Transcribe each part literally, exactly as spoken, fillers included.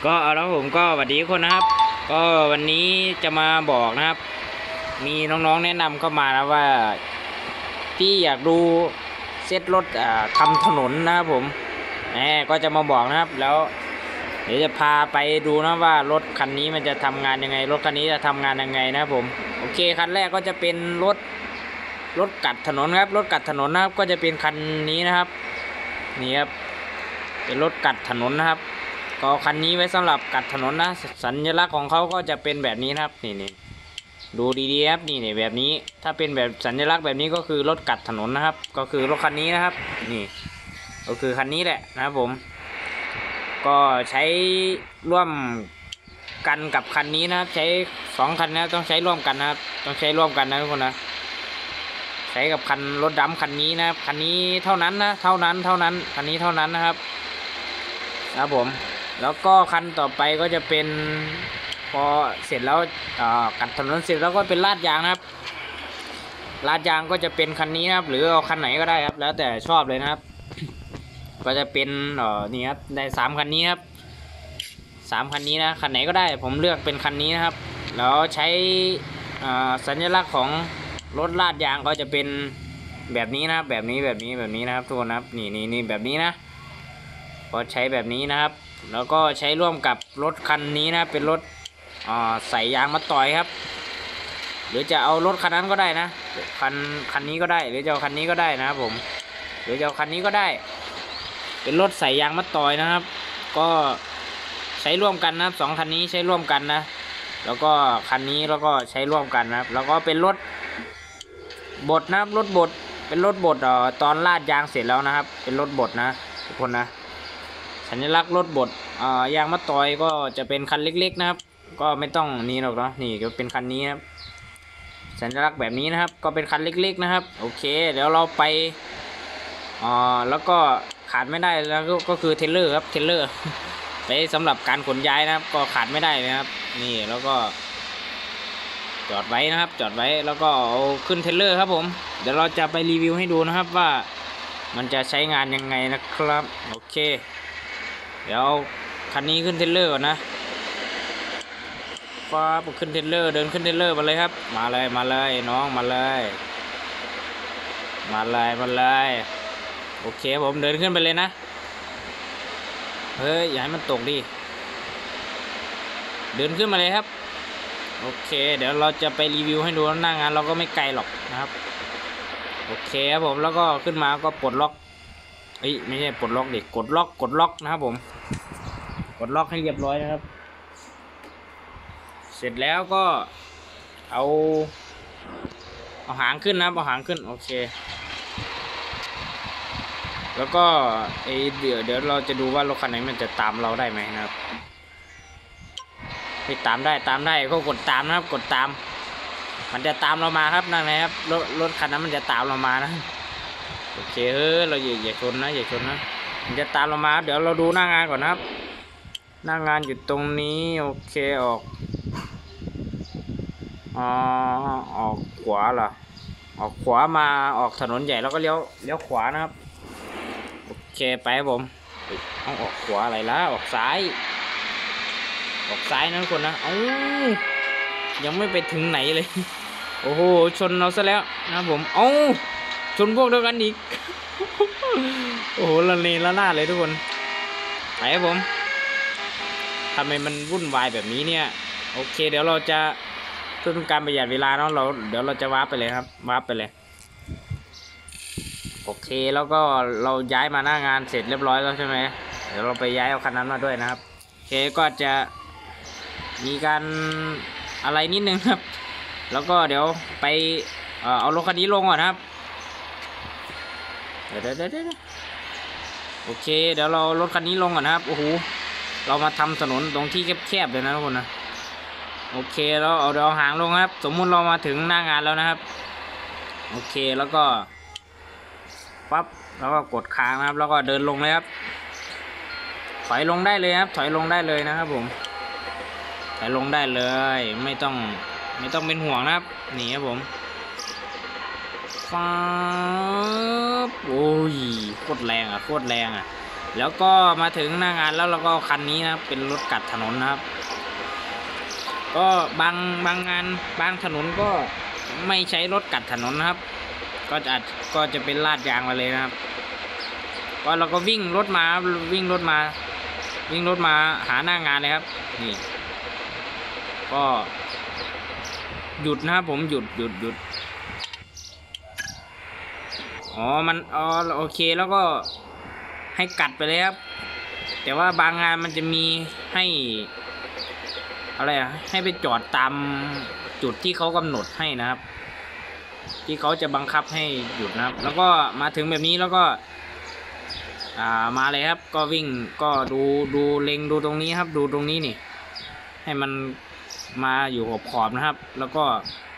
ก็เอาแล้วผมก็สวัสดีทุกคนนะครับก็วันนี้จะมาบอกนะครับมีน้องๆแนะนำเข้ามานะว่าที่อยากดูเซตรถอ่าทำถนนนะครับผมแหมก็จะมาบอกนะครับแล้วเดี๋ยวจะพาไปดูนะว่ารถคันนี้มันจะทำงานยังไงรถคันนี้จะทำงานยังไงนะครับผมโอเคคันแรกก็จะเป็นรถรถกัดถนนครับรถกัดถนนนะครับก็จะเป็นคันนี้นะครับนี่ครับเป็นรถกัดถนนนะครับก็คันนี้ไว้สำหรับกัดถนนนะสัญลักษณ์ของเขาก็จะเป็นแบบนี้นะครับนี่นี่ดูดีๆครับนี่นี่แบบนี้ถ้าเป็นแบบสัญลักษณ์แบบนี้ก็คือรถกัดถนนนะครับก็คือรถคันนี้นะครับนี่ก็คือคันนี้แหละนะครับผมก็ใช้ร่วมกันกับคันนี้นะครับใช้สองคันนะต้องใช้ร่วมกันนะครับต้องใช้ร่วมกันนะทุกคนนะใช้กับคันรถดำคันนี้นะครับคันนี้เท่านั้นนะเท่านั้นเท่านั้นคันนี้เท่านั้นนะครับครับผมแล้วก็คันต่อไปก็จะเป็นพอเสร็จแล้วกัดถนนเสร็จแล้วก็เป็นลาดยางนะครับลาดยางก็จะเป็นคันนี้นะครับหรือเอาคันไหนก็ได้ครับแล้วแต่ชอบเลยนะครับก็จะเป็นเอ่อนี่ครับได้สามคันนี้ครับสามคันนี้นะคันไหนก็ได้ผมเลือกเป็นคันนี้นะครับแล้วใช้สัญลักษณ์ของรถลาดยางก็จะเป็นแบบนี้นะแบบนี้แบบนี้แบบนี้นะครับทุกคนนะครับนี่นี่นี่แบบนี้นะก็ใช้แบบนี้นะครับแล้วก็ใช้ร่วมกับรถคันนี้นะเป็นรถใส่ยางมาต่อยครับหรือจะเอารถคันนั้นก็ได้นะคันคันนี้ก็ได้หรือจะเอาคันนี้ก็ได้นะครับผมหรือจะเอาคันนี้ก็ได้เป็นรถใส่ยางมาต่อยนะครับก็ใช้ร่วมกันนะครับสองคันนี้ใช้ร่วมกันนะแล้วก็คันนี้แล้วก็ใช้ร่วมกันนะครับแล้วก็เป็นรถบดนะครับรถบดเป็นรถบดเอ่อตอนลาดยางเสร็จแล้วนะครับเป็นรถบดนะทุกคนนะสัญลักษณ์รถบดอ่ายางมะตอยก็จะเป็นคันเล็กๆนะครับก็ไม่ต้องนี้หรอกเนาะนี่ก็เป็นคันนี้ครับสัญลักษณ์แบบนี้นะครับก็เป็นคันเล็กๆนะครับโอเคเดี๋ยวเราไปอ่าแล้วก็ขาดไม่ได้แล้วก็คือเทรลเลอร์ครับเทรลเลอร์ไปสำหรับการขนย้ายนะครับก็ขาดไม่ได้เลยครับนี่แล้วก็จอดไว้นะครับจอดไว้แล้วก็เอาขึ้นเทรลเลอร์ครับผมเดี๋ยวเราจะไปรีวิวให้ดูนะครับว่ามันจะใช้งานยังไงนะครับโอเคเดี๋ยวคันนี้ขึ้นเทรลเลอร์ก่อนนะฟ้าปุ๊บขึ้นเทรลเลอร์เดินขึ้นเทรลเลอร์มาเลยครับมาเลยมาเลยน้องมาเลยมาเลยมาเลยโอเคผมเดินขึ้นไปเลยนะเฮ้ยอย่าให้มันตกดิเดินขึ้นมาเลยครับโอเคเดี๋ยวเราจะไปรีวิวให้ดูหน้างานเราก็ไม่ไกลหรอกนะครับโอเคครับผมแล้วก็ขึ้นมาก็ปลดล็อกเอ้ยไม่ใช่ปลดล็อกเด็กกดล็อกกดล็อกนะครับผมกดล็อกให้เรียบร้อยนะครับเสร็จแล้วก็เอาเอาหางขึ้นนะครับเอาหางขึ้นโอเคแล้วก็ไอเดี๋ยวเดี๋ยวเราจะดูว่ารถคันไหนมันจะตามเราได้ไหมนะครับไปตามได้ตามได้ก็กดตามนะครับกดตามมันจะตามเรามาครับนั่นไงครับรถรถคันนั้นมันจะตามเรามานะโอเคเออเราอย่าอย่าชนนะอย่าชนนะมันจะตามเรามาเดี๋ยวเราดูหน้างานก่อนนะครับหน้างานอยู่ตรงนี้โอเคออกอ๋อออกขวาเหรอออกขวามาออกถนนใหญ่แล้วก็เลี้ยวเลี้ยวขวานะครับโอเคไปครับผมเอาออกขวาอะไรล่ะออกซ้ายออกซ้ายนะทุกคนนะเอ้ายังไม่ไปถึงไหนเลยโอ้โหชนเราซะแล้วนะครับผมเอ้าชนพวกเดียวกันอีกโอ้โหละเลละนาดเลยทุกคนไปครับผมทำไมมันวุ่นวายแบบนี้เนี่ยโอเคเดี๋ยวเราจะเพื่อเป็นการประหยัดเวลาเนาะเราเดี๋ยวเราจะวาร์ปไปเลยครับวาร์ปไปเลยโอเคแล้วก็เราย้ายมาหน้างานเสร็จเรียบร้อยแล้วใช่ไหมเดี๋ยวเราไปย้ายเอาคันนั้นมาด้วยนะครับโอเคก็จะมีการอะไรนิดนึงครับแล้วก็เดี๋ยวไปเอ่อเอารถคันนี้ลงก่อนนะครับเดี๋ยวเดี๋ยวเดี๋ยวโอเคเดี๋ยวเรารถคันนี้ลงก่อนนะครับโอ้โหเรามาทำถนนตรงที่แคบๆเลยนะทุกคนนะโอเคแล้วเอาเดี๋ยวหางลงครับสมมุติเรามาถึงหน้างานแล้วนะครับโอเคแล้วก็ปั๊บแล้วก็กดค้างนะครับแล้วก็เดินลงเลยครับถอยลงได้เลยครับถอยลงได้เลยนะครับผมถอยลงได้เลยไม่ต้องไม่ต้องเป็นห่วงนะครับนี่ครับผมฟ้าโอ้ยโคตรแรงอ่ะโคตรแรงอ่ะแล้วก็มาถึงหน้างานแล้วเราก็คันนี้นะครับเป็นรถกัดถนนนะครับก็บางบางงานบางถนนก็ไม่ใช้รถกัดถนนนะครับก็จะก็จะเป็นลาดยางมาเลยนะครับก็เราก็วิ่งรถมาวิ่งรถมาวิ่งรถมาหาหน้างานเลยครับนี่ก็หยุดนะครับผมหยุดหยุดหยุดอ๋อมันอ๋อโอเคแล้วก็ให้กัดไปเลยครับแต่ว่าบางงานมันจะมีให้อะไรอะให้ไปจอดตามจุดที่เขากำหนดให้นะครับที่เขาจะบังคับให้หยุดนะครับแล้วก็มาถึงแบบนี้แล้วก็อ่ามาเลยครับก็วิ่งก็ดูดูเล็งดูตรงนี้ครับดูตรงนี้นี่ให้มันมาอยู่ขอบขอบนะครับแล้วก็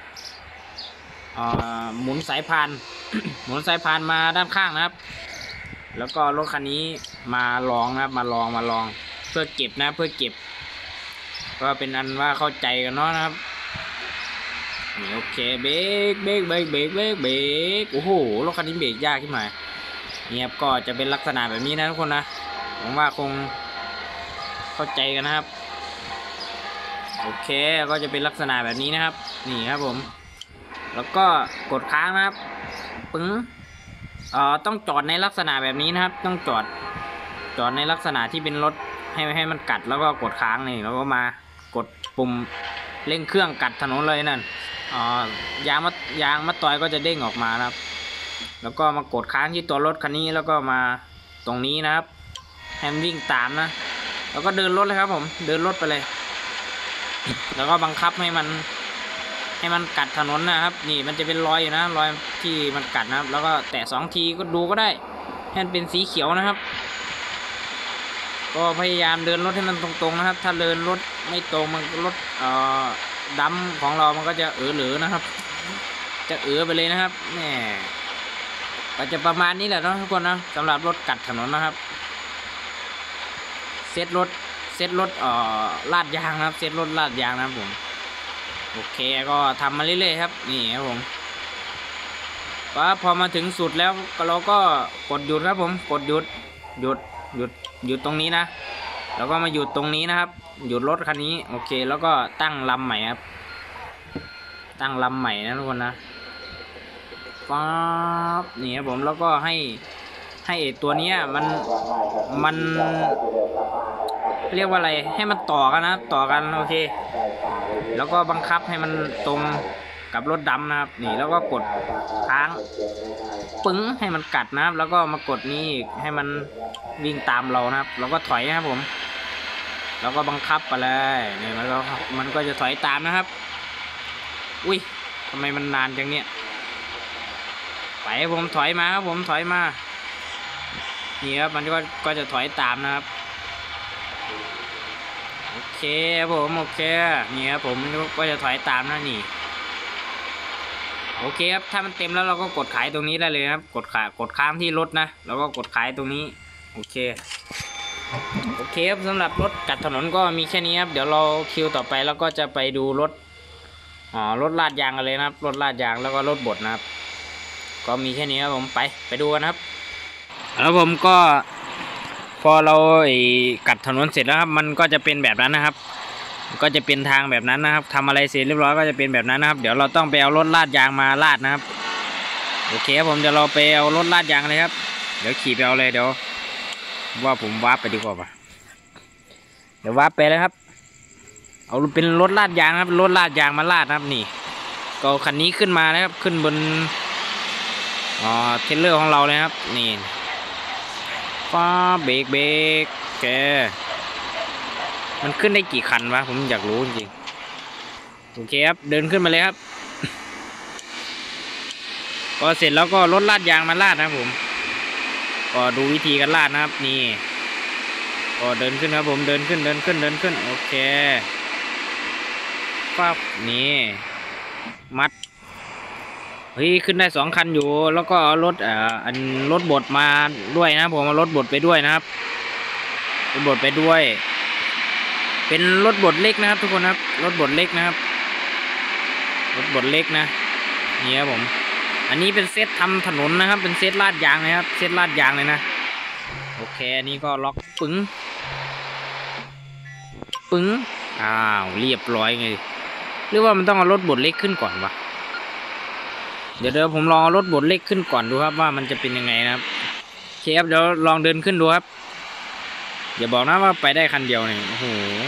หมุนสายพาน หมุนสายพานมาด้านข้างนะครับแล้วก็รถคันนี้มาลองนะครับมาลองมาลองเพื่อเก็บนะเพื่อเก็บก็เป็นอันว่าเข้าใจกันเนาะนะครับนี่โอเคเบรกเบรกเบรกเบรกเบรกเบรกโอ้โหรถคันนี้เบรกยากขึ้นมาเนี่ยครับก็จะเป็นลักษณะแบบนี้นะทุกคนนะหวังว่าคงเข้าใจกันนะครับโอเคก็จะเป็นลักษณะแบบนี้นะครับนี่ครับผมแล้วก็กดค้างนะครับปึ้งเอ่อต้องจอดในลักษณะแบบนี้นะครับต้องจอดจอดในลักษณะที่เป็นรถให้ให้มันกัดแล้วก็กดค้างนี่แล้วก็มากดปุ่มเร่งเครื่องกัดถนนเลยนั่นอ๋อยางมัดยางมัดต่อยก็จะเด้งออกมานะครับแล้วก็มากดค้างที่ตัวรถคันนี้แล้วก็มาตรงนี้นะครับให้มันวิ่งตามนะแล้วก็เดินรถเลยครับผมเดินรถไปเลยแล้วก็บังคับให้มันให้มันกัดถนนนะครับนี่มันจะเป็นรอยอยู่นะรอยที่มันกัดนะครับแล้วก็แตะสองทีก็ดูก็ได้ให้มันเป็นสีเขียวนะครับก็พยายามเดินรถให้มันตรงๆนะครับถ้าเดินรถไม่ตรงมันรถเอ่อดำของเรามันก็จะเออเหลือนะครับจะเออไปเลยนะครับแหมก็จะประมาณนี้แหละเนาะทุกคนนะสำหรับรถกัดถนนนะครับเซตรถเซตรถเอ่อลาดยางนะครับเซตรถลาดยางนะครับผมโอเคก็ทำมาเรื่อยๆครับนี่ครับผมก็พอมาถึงสุดแล้วเราก็กดหยุดครับผมกดหยุดหยุดหยุดหยุดตรงนี้นะแล้วก็มาหยุดตรงนี้นะครับหยุดรถคันนี้โอเคแล้วก็ตั้งลำใหม่ครับตั้งลำใหม่นะทุกคนนะป๊าบนี่ครับผมแล้วก็ให้ให้ตัวนี้มันมันเรียกว่าอะไรให้มันต่อกันนะต่อกันโอเคแล้วก็บังคับให้มันตรงกับรถดำนะครับนี่แล้วก็กดค้างปึ้งให้มันกัดนะครับแล้วก็มากดนี่ให้มันวิ่งตามเรานะครับแล้วก็ถอยนะครับผมแล้วก็บังคับไปเลยนี่มันก็มันก็จะถอยตามนะครับอุ้ยทำไมมันนานจังเนี่ยไปผมถอยมาครับผมถอยมานี่ครับมันก็ก็จะถอยตามนะครับโอเคผมโอเคนี่ครับผมก็จะถอยตามนะนี่โอเคครับถ้ามันเต็มแล้วเราก็กดขายตรงนี้ได้เลยครับกดขายกดค้างที่รถนะแล้วก็กดขายตรงนี้โอเคโอเคครับสำหรับรถกัดถนนก็มีแค่นี้ครับเดี๋ยวเราคิวต่อไปแล้วก็จะไปดูรถอ๋อรถลาดยางกันเลยนะครับรถลาดยางแล้วก็รถบดนะครับก็มีแค่นี้ครับผมไปไปดูกันครับแล้วผมก็พอเรากัดถนนเสร็จแล้วครับมันก็จะเป็นแบบนั้นนะครับก็จะเป็นทางแบบนั้นนะครับทำอะไรเสร็จเรียบร้อยก็จะเป็นแบบนั้นนะครับเดี๋ยวเราต้องไปเอารถลาดยางมาลาดนะครับโอเคครับผมเดี๋ยวเราไปเอารถลาดยางเลยครับเดี๋ยวขี่ไปเอาเลยเดี๋ยวว่าผมวาร์ปไปดีกว่าป่ะเดี๋ยววาร์ปไปเลยครับเอาเป็นรถลาดยางครับรถลาดยางมาลาดนะครับนี่ก็คันนี้ขึ้นมานะครับขึ้นบนอ๋อเทรลเลอร์ของเราเลยครับนี่ฟ้าเบรกเบรกแกมันขึ้นได้กี่คันวะผมอยากรู้จริงๆโอเคครับเดินขึ้นมาเลยครับก็เสร็จแล้วก็รถลาดยางมาลาดนะครับผมก็ดูวิธีการลาดนะครับนี่ก็เดินขึ้นครับผมเดินขึ้นเดินขึ้นเดินขึ้นโอเคปั๊บนี่มัดเฮ้ยขึ้นได้สองคันอยู่แล้วก็รถอ่าอันรถบดมาด้วยนะผมเอารถบดไปด้วยนะครับรถบดไปด้วยเป็นรถบดเล็กนะครับทุกคนครับรถบดเล็กนะครับรถบดเล็กนะนี่ครับผมอันนี้เป็นเซตทำถนนนะครับเป็นเซตลาดยางนะครับเซตลาดยางเลยนะโอเคอันนี้ก็ล็อกปึ้งปึ้งอ้าวเรียบร้อยไงหรือว่ามันต้องเอารถบดเล็กขึ้นก่อนวะเดี๋ยวเดี๋ยวผมลองเอารถบดเล็กขึ้นก่อนดูครับว่ามันจะเป็นยังไงนะครับโอเคครับเดี๋ยวลองเดินขึ้นดูครับอย่าบอกนะว่าไปได้คันเดียวเนี่ยโอ้โห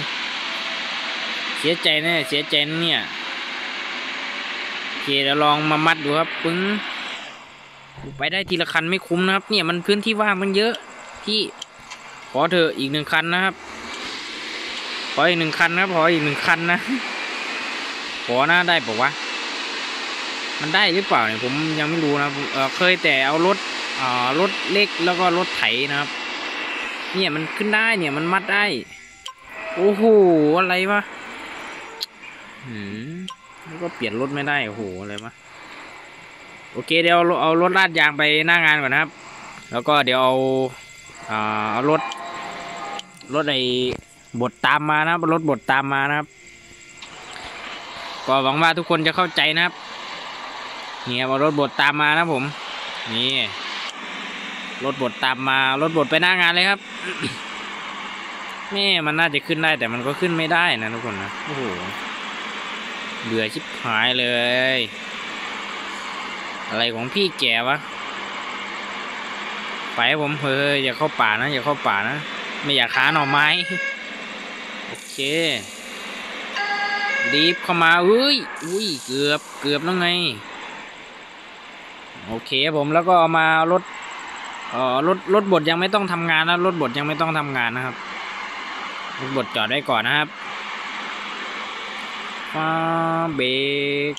เสียใจแน่เสียใจเนี่ยโอเคเดี๋ยวลองมามัดดูครับปึ้งไปได้ทีละคันไม่คุ้มนะครับเนี่ยมันพื้นที่ว่างมันเยอะที่ขอเธออีกหนึ่งคันนะครับขออีกหนึ่งคันนะขออีกหนึ่งคันนะขอหน้าได้ปะวะมันได้หรือเปล่าเนี่ยผมยังไม่รู้นะเออเคยแต่เอารถอ่ารถเล็กแล้วก็รถไถนะครับเนี่ยมันขึ้นได้เนี่ยมันมัดได้โอ้โหอะไรวะอืมแล้วก็เปลี่ยนรถไม่ได้โอ้โหอะไรวะโอเคเดี๋ยวเอารถลาดยางไปหน้างานก่อนนะครับแล้วก็เดี๋ยวเอาอ่าเอารถรถไอ้บดตามมานะรถบดตามมานะครับก็หวังว่าทุกคนจะเข้าใจนะครับเนี่ยเอารถบดตามมานะผมนี่รถบดตามมารถบดไปหน้างานเลยครับ แม่มันน่าจะขึ้นได้แต่มันก็ขึ้นไม่ได้นะทุกคนนะโอ้โหเบื่อชิบหายเลยอะไรของพี่แกวะไปผมเฮ้ยอย่าเข้าป่านะอย่าเข้าป่านะไม่อยากขาหน่อไม้โอเครีบเข้ามาอุ้ยอุ้ยเกือบเกือบแล้วไงโอเคผมแล้วก็เอามารถเอ่อรถรถบดยังไม่ต้องทำงานนะรถบดยังไม่ต้องทำงานนะครับรถบดจอดไว้ก่อนนะครับฟ้าเบรก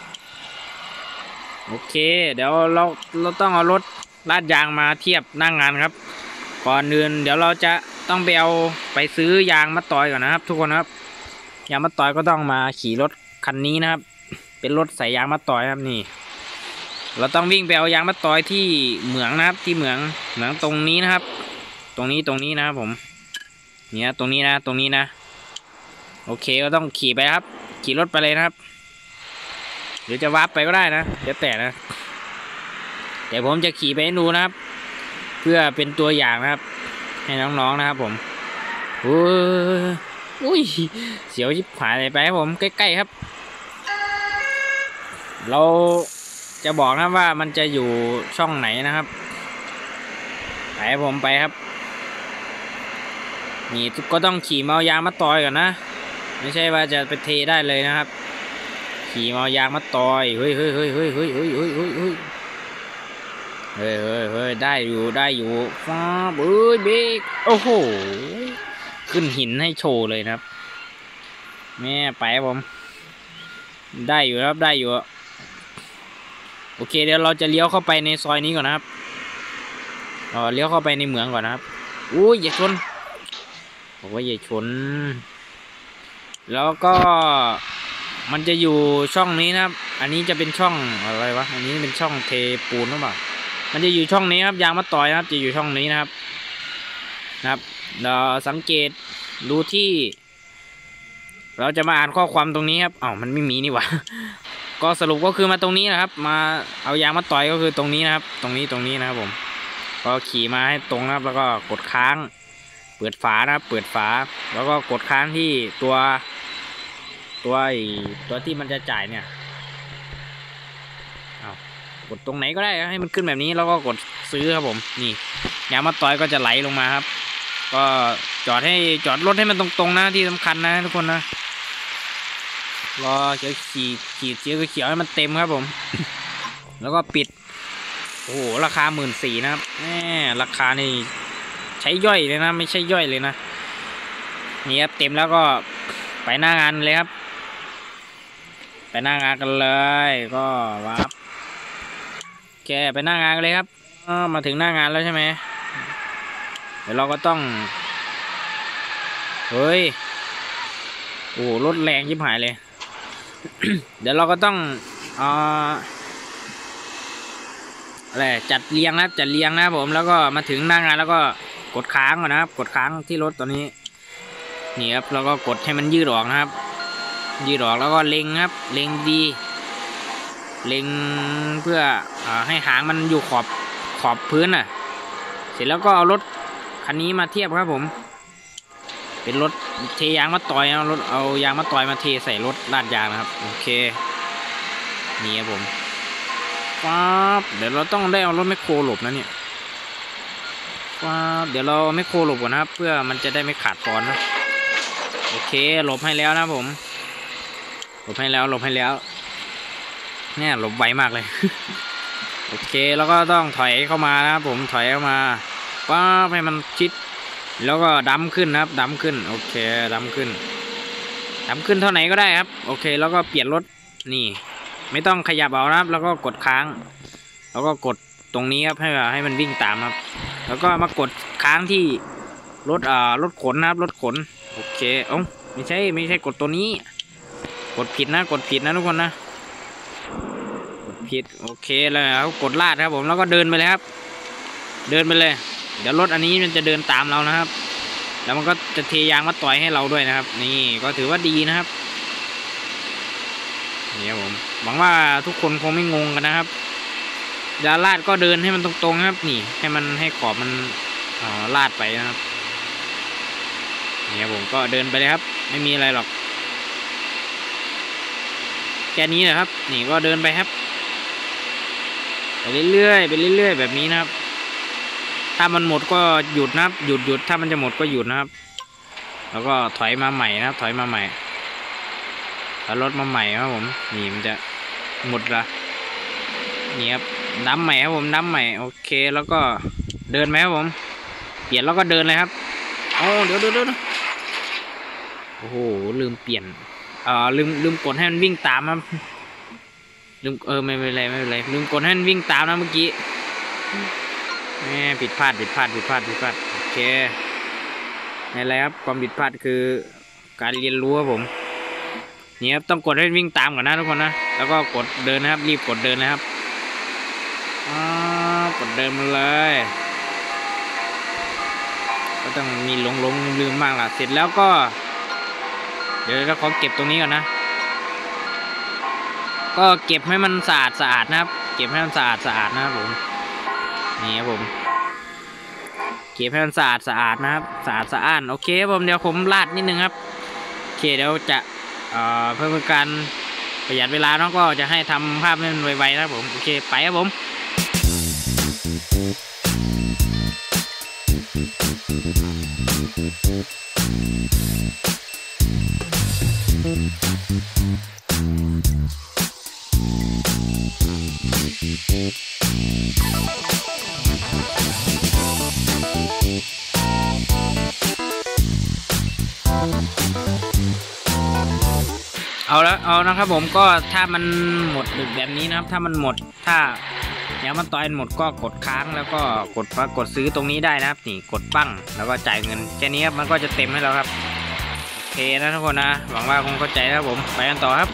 โอเคเดี๋ยวเราเราต้องเอารถลาดยางมาเทียบหน้างงานครับก่อนอื่นเดี๋ยวเราจะต้องไปเอาไปซื้อยางมาต่อยก่อนนะครับทุกคนครับยางมาต่อยก็ต้องมาขี่รถคันนี้นะครับเป็นรถใส่ยางมาต่อยครับนี่เราต้องวิ่งไปเอายางมาต่อยที่เหมืองนะครับที่เหมืองเหมืองตรงนี้นะครับตรงนี้ตรงนี้นะครับผมเนี่ยตรงนี้นะตรงนี้นะโอเคก็ต้องขี่ไปครับขี่รถไปเลยนะครับหรือจะวาร์ปไปก็ได้นะเดี๋ยวแต่นะแต่ผมจะขี่ไปให้ดูนะครับเพื่อเป็นตัวอย่างนะครับให้น้องๆนะครับผมโอ้ยอุ้ยเสียวชิบหายเลยไปครับผมใกล้ๆครับเราจะบอกนะว่ามันจะอยู่ช่องไหนนะครับไปผมไปครับนี่ก็ต้องขี่เมายางมาต่อยก่อนนะไม่ใช่ว่าจะไปเทได้เลยนะครับขี่เมายางมาต่อยเฮ้ยเฮ้ยเฮ้ยเฮ้ยเฮ้ยเฮ้ยเฮ้ยเฮ้ยเฮ้ยเฮ้ยเฮ้ยเฮ้ยได้อยู่ได้อยู่ฟ้าเอ้ยเบรกโอ้โหขึ้นหินให้โชว์เลยนะครับแม่ไปผมได้อยู่ครับได้อยู่โอเคเดี๋ยวเราจะเลี้ยวเข้าไปในซอยนี้ก่อนนะครับเออเลี้ยวเข้าไปในเหมืองก่อนนะครับอุ้ยอย่าชนบอกว่าอย่าชนแล้วก็มันจะอยู่ช่องนี้นะครับอันนี้จะเป็นช่องอะไรวะอันนี้เป็นช่องเทปูนหรือเปล่ามันจะอยู่ช่องนี้ครับยางมะตอยนะครับจะอยู่ช่องนี้นะครับนะครับเราสังเกตดูที่เราจะมาอ่านข้อความตรงนี้ครับอ้าวมันไม่มีนี่หว่าก็สรุปก็คือมาตรงนี้นะครับมาเอายางมาต่อยก็คือตรงนี้นะครับตรงนี้ตรงนี้นะครับผมก็ขี่มาให้ตรงนะครับแล้วก็กดค้างเปิดฝานะครับเปิดฝาแล้วก็กดค้างที่ตัวตัวไอตัวที่มันจะจ่ายเนี่ยเอากดตรงไหนก็ได้ให้มันขึ้นแบบนี้แล้วก็กดซื้อครับผมนี่ยางมาต่อยก็จะไหลลงมาครับก็จอดให้จอดรถให้มันตรงๆนะที่สำคัญนะทุกคนนะรอจะขี่ขี่เสียเขียวให้มันเต็มครับผม แล้วก็ปิดโอ้โหราคาหมื่นสี่นะครับแหมราคานี่ใช้ย่อยเลยนะไม่ใช่ย่อยเลยนะนี่ครับเต็มแล้วก็ไปหน้างานเลยครับไปหน้างานกันเลยก็วับแกไปหน้างานกันเลยครับมาถึงหน้างานแล้วใช่ไหมเดี๋ยวเราก็ต้องเฮ้ยโอ้รถแรงยิบหายเลย เดี๋ยวเราก็ต้องอ่าอะไรจัดเรียงนะครับจัดเรียงนะครับผมแล้วก็มาถึงหน้างานแล้วก็กดค้างก่อนนะครับกดค้างที่รถตัวนี้นี่ครับแล้วก็กดให้มันยืดออกนะครับยืดออกแล้วก็เล็งครับเล็งดีเล็งเพื่ออ่าให้หางมันอยู่ขอบขอบพื้นน่ะเสร็จแล้วก็เอารถคันนี้มาเทียบครับผมเป็นรถเทยางมะตอยนะรถเอายางมะตอยมาเทใส่รถลาดยางนะครับโอเคนี่ครับผมป๊าบเดี๋ยวเราต้องได้เอารถแมคโครหลบนะเนี่ยป๊าบเดี๋ยวเราแมคโครหลบก่อนนะครับเพื่อมันจะได้ไม่ขาดตอนนะโอเคหลบให้แล้วนะผมหลบให้แล้วหลบให้แล้วเนี่ยหลบไวมากเลย โอเคแล้วก็ต้องถอยเข้ามานะครับผมถอยเข้ามาป๊าบให้มันชิดแล้วก็ดั้มขึ้นนะครับดั้มขึ้นโอเคดั้มขึ้นดั้มขึ้นเท่าไหนก็ได้ครับโอเคแล้วก็เปลี่ยนรถนี่ไม่ต้องขยับเอานะครับแล้วก็กดค้างแล้วก็กดตรงนี้ครับให้ให้มันวิ่งตามครับแล้วก็มากดค้างที่รถอ่ารถขนนะครับรถขนโอเคเอ้าไม่ใช่ไม่ใช่กดตัวนี้กดผิดนะกดผิดนะทุกคนนะกดผิดโอเคแล้วกดลาดครับผมแล้วก็เดินไปเลยครับเดินไปเลยเดี๋ยวรถอันนี้มันจะเดินตามเรานะครับแล้วมันก็จะเทยางมาต่อยให้เราด้วยนะครับนี่ก็ถือว่าดีนะครับนี่ครับผมหวังว่าทุกคนคงไม่งงกันนะครับเวลาลาดก็เดินให้มันตรงๆครับนี่ให้มันให้ขอบมันอ๋อลาดไปนะครับนี่ครับผมก็เดินไปเลยครับไม่มีอะไรหรอกแค่นี้แหละครับนี่ก็เดินไปครับไปเรื่อยๆไปเรื่อยๆแบบนี้นะครับถ้ามันหมดก็หยุดนะครับหยุดหยุดถ้ามันจะหมดก็หยุดนะครับแล้วก็ถอยมาใหม่นะครับถอยมาใหม่ถอยรถมาใหม่ครับผมนี่มันจะหมดละนี่ครับน้ำใหม่ครับผมน้ำใหม่โอเคแล้วก็เดินไหมครับผมเปลี่ยนแล้วก็เดินเลยครับโอ้เดี๋ยวเดี๋ยวเดี๋ยวโอ้โหลืมเปลี่ยนเอ่อลืมลืมกดให้มันวิ่งตามครับลืมเออไม่เป็นไรไม่เป็นไรลืมกดให้มันวิ่งตามนะเมื่อกี้แหมผิดพลาดผิดพลาดผิดพลาดผิดพลาดโอเคในอะไรครับความผิดพลาดคือการเรียนรู้ครับผมนี่ครับต้องกดให้วิ่งตามก่อนนะทุกคนนะแล้วก็กดเดินนะครับรีบกดเดินนะครับอ๋อกดเดินมาเลยก็ต้องมีหลงหลงลืมมากล่ะเสร็จแล้วก็เดี๋ยวเราขอเก็บตรงนี้ก่อนนะก็เก็บให้มันสะอาดสะอาดนะครับเก็บให้มันสะอาดสะอาดนะครับผมนี่ครับผมเก็บให้มันสะอาดสะอาดนะครับสะอาดสะอ้านโอเคครับผมเดี๋ยวผมลาดนิดนึงครับโอเคเดี๋ยวจะเอ่อเพื่อเป็นการประหยัดเวลาเนาะก็จะให้ทำภาพให้มันไวๆนะครับผมโอเคไปครับผมเอาแล้วเอานะครับผมก็ถ้ามันหมดดึกแบบนี้นะครับถ้ามันหมดถ้ายางมันต่อยหมดก็กดค้างแล้วก็กดกดซื้อตรงนี้ได้นะครับนี่กดปั้งแล้วก็จ่ายเงินแค่นี้ครับมันก็จะเต็มให้เราครับโอเคนะทุกคนนะหวังว่าคงเข้าใจนะครับผมไปกันต่อครับ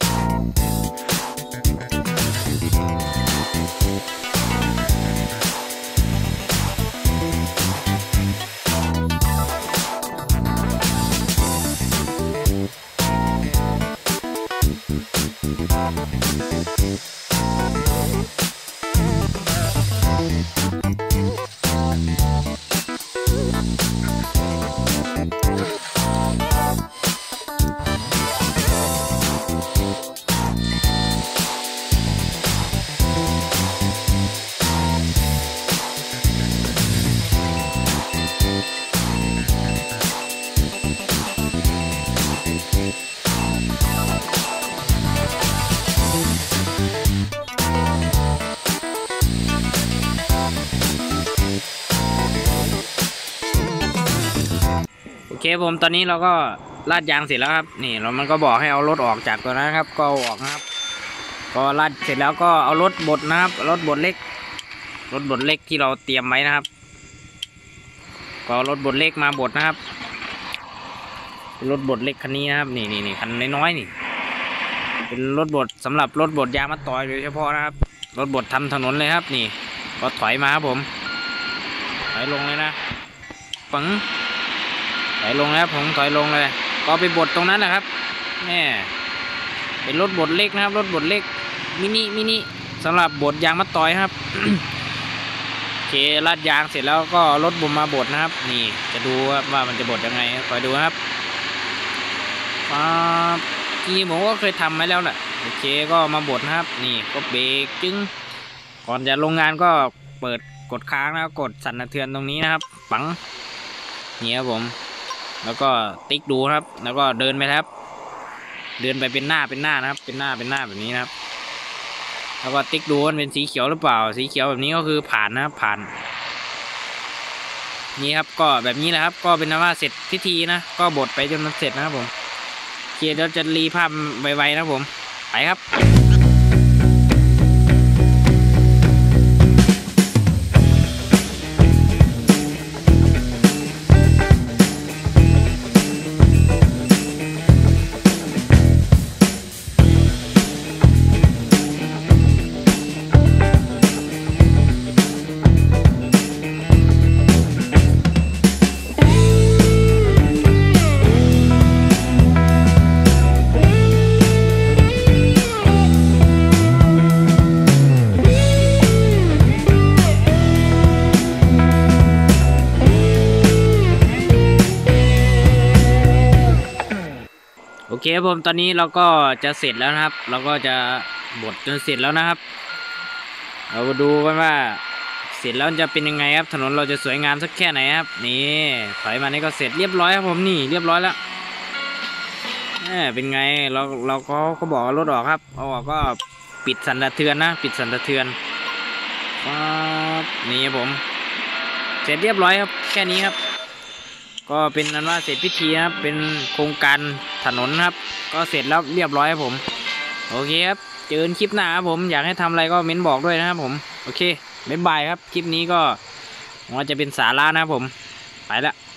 โอเคผมตอนนี้เราก็ลาดยางเสร็จแล้วครับนี่เรามันก็บอกให้เอารถออกจากตัวนั้นครับก็เอาออกนะครับก็ลาดเสร็จแล้วก็เอารถบดนะครับรถบดเล็กรถบดเล็กที่เราเตรียมไว้นะครับก็รถบดเล็กมาบดนะครับรถบดเล็กคันนี้นะครับนี่นี่นี่คันน้อยๆนี่เป็นรถบดสำหรับรถบดยางมะตอยโดยเฉพาะนะครับรถบดทำถนนเลยครับนี่ก็ถอยมาครับผมถอยลงเลยนะปังถอยลงแล้วผมถอยลงเลยก็ไปบดตรงนั้นแหละครับนี่เป็นรถบดเล็กนะครับรถบดเล็กมินิมินิสำหรับบดยางมะตอยครับ กเคลาดยางเสร็จแล้วก็รถบุมมาบดนะครับนี่จะดูว่ามันจะบดยังไงคอยดูครับครับที่ผมก็เคยทำมาแล้วแหละโอเคก็มาบดนะครับนี่ก็เบรกจึงก่อนจะลงงานก็เปิดกดค้างแล้วกดสั่นสะเทือนตรงนี้นะครับปังนี่ครับผมแล้วก็ติ๊กดูครับแล้วก็เดินไปครับเดินไปเป็นหน้าเป็นหน้านะครับเป็นหน้าเป็นหน้าแบบนี้นะครับแล้วก็ติ๊กดูมันเป็นสีเขียวหรือเปล่าสีเขียวแบบนี้ก็คือผ่านนะครับผ่านนี่ครับก็แบบนี้แหละครับก็เป็นว่าเสร็จพิธีนะก็บดไปจนมันเสร็จนะครับผมเดี๋ยวจะรีภาพไวๆนะครับผมไปครับโอเคครับผมตอนนี้เราก็จะเสร็จแล้วนะครับเราก็จะบดจนเสร็จแล้วนะครับเรามาดูกันว่าเสร็จแล้วจะเป็นยังไงครับถนนเราจะสวยงามสักแค่ไหนครับนี่ถอยมานี่ก็เสร็จเรียบร้อยครับผมนี่เรียบร้อยแล้วเออเป็นไงเราเราก็เขาบอกว่ารถออกครับเอาออกก็ปิดสั่นสะเทือนนะปิดสั่นสะเทือนครับนี่ผมเสร็จเรียบร้อยครับแค่นี้ครับก็เป็นนั้นว่าเสร็จพิธีครับเป็นโครงการถนนครับก็เสร็จแล้วเรียบร้อยครับผมโอเคครับเจอกันคลิปหน้าครับผมอยากให้ทำอะไรก็เม้นบอกด้วยนะครับผมโอเคบ๊ายบายครับคลิปนี้ก็ว่าจะเป็นสาระนะครับผมไปละ